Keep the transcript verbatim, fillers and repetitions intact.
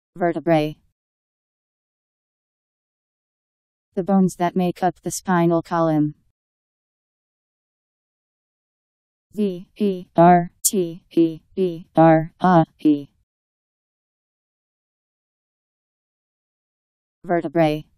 Vertebrae. The bones that make up the spinal column. V E R T E B R A E. Vertebrae.